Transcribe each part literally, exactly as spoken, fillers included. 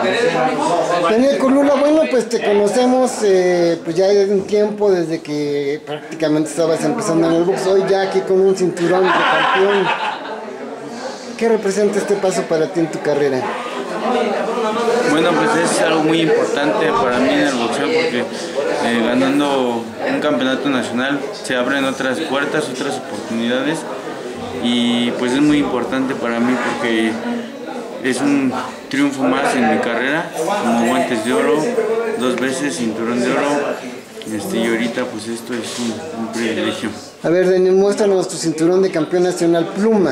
Daniel Colula, bueno, pues te conocemos eh, pues ya desde un tiempo, desde que prácticamente estabas empezando en el box, hoy ya aquí con un cinturón de campeón. ¿Qué representa este paso para ti en tu carrera? Bueno, pues es algo muy importante para mí en el boxeo porque eh, ganando un campeonato nacional se abren otras puertas, otras oportunidades y pues es muy importante para mí porque es un triunfo más en mi carrera, como guantes de oro, dos veces cinturón de oro, este, y ahorita pues esto es un, un privilegio. A ver, Daniel, muéstranos tu cinturón de campeón nacional pluma.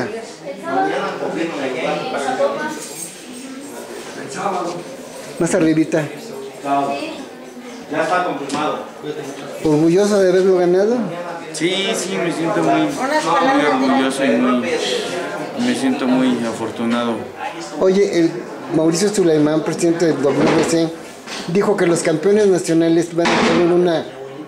Más arribita. Ya está confirmado. ¿Orgulloso de haberlo ganado? Sí, sí, me siento muy, muy orgulloso y muy, me siento muy afortunado. Oye, el Mauricio Sulaimán, presidente del W B C, dijo que los campeones nacionales van a tener una,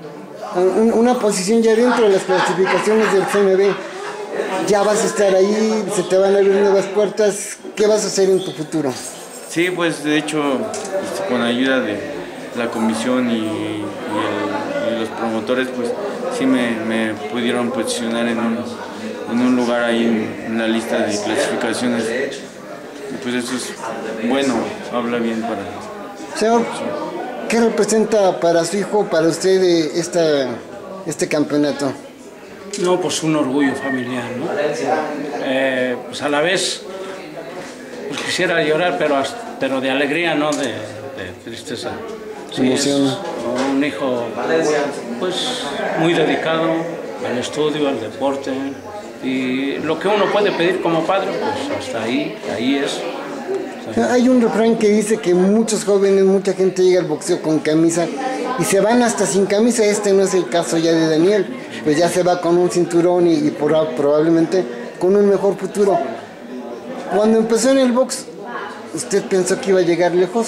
una posición ya dentro de las clasificaciones del C M B. Ya vas a estar ahí, se te van a abrir nuevas puertas. ¿Qué vas a hacer en tu futuro? Sí, pues de hecho, con ayuda de la comisión y, y, el, y los promotores, pues sí me, me pudieron posicionar en un, en un lugar ahí en, en la lista de clasificaciones. Y pues eso es bueno, habla bien para... Señor, ¿qué representa para su hijo, para usted esta, este campeonato? No, pues un orgullo familiar, ¿no? Eh, pues a la vez, pues quisiera llorar, pero, pero de alegría, no de, de tristeza. Sí, emoción. Es un hijo, pues, muy dedicado al estudio, al deporte, y lo que uno puede pedir como padre, pues hasta ahí, ahí es. Hay un refrán que dice que muchos jóvenes, mucha gente llega al boxeo con camisa y se van hasta sin camisa. Este no es el caso ya de Daniel, pues ya se va con un cinturón y, y por, probablemente con un mejor futuro. Cuando empezó en el box, ¿usted pensó que iba a llegar lejos?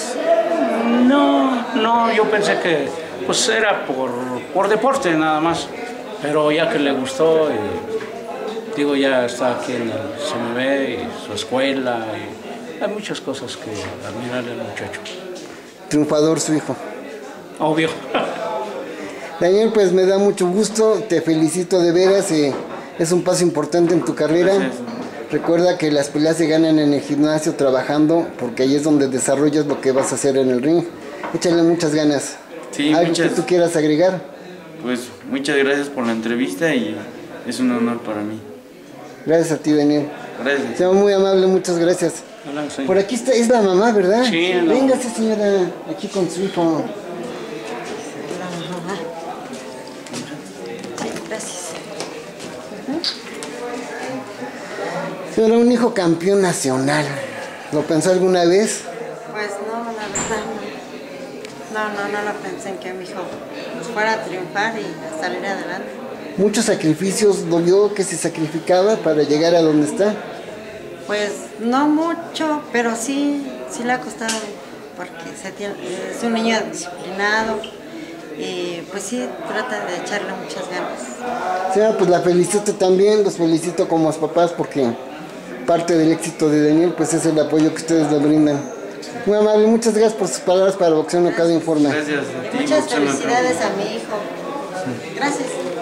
No, no, yo pensé que pues era por, por deporte nada más, pero ya que le gustó, y, digo, ya está aquí en el C M B y su escuela, y hay muchas cosas que admirarle al muchacho. Triunfador su hijo. Obvio. Daniel, pues me da mucho gusto, te felicito de veras, eh, es un paso importante en tu carrera. Gracias. Recuerda que las peleas se ganan en el gimnasio trabajando, porque ahí es donde desarrollas lo que vas a hacer en el ring. Échale muchas ganas. Sí, ¿Algo muchas, que tú quieras agregar? Pues muchas gracias por la entrevista y es un honor para mí. Gracias a ti, Daniel. Gracias. Sea muy amable, muchas gracias. Hola, sí. Por aquí está, es la mamá, ¿verdad? Sí, no. Véngase, señora, aquí con su hijo. Gracias. Señora, un hijo campeón nacional. ¿Lo pensó alguna vez? Pues no, la verdad no. No, no, no lo pensé en que mi hijo fuera a triunfar y a salir adelante. Muchos sacrificios, ¿lo vio que se sacrificaba para llegar a donde está? Pues no mucho, pero sí, sí le ha costado, porque se tiene, es un niño disciplinado y pues sí trata de echarle muchas ganas. Señora, pues la felicito también, los felicito como los papás porque parte del éxito de Daniel pues es el apoyo que ustedes le brindan. Muy amable, muchas gracias por sus palabras para Boxeo No Cada Informa. Gracias a ti. Muchas Boxeo No Cada. felicidades a mi hijo. Gracias.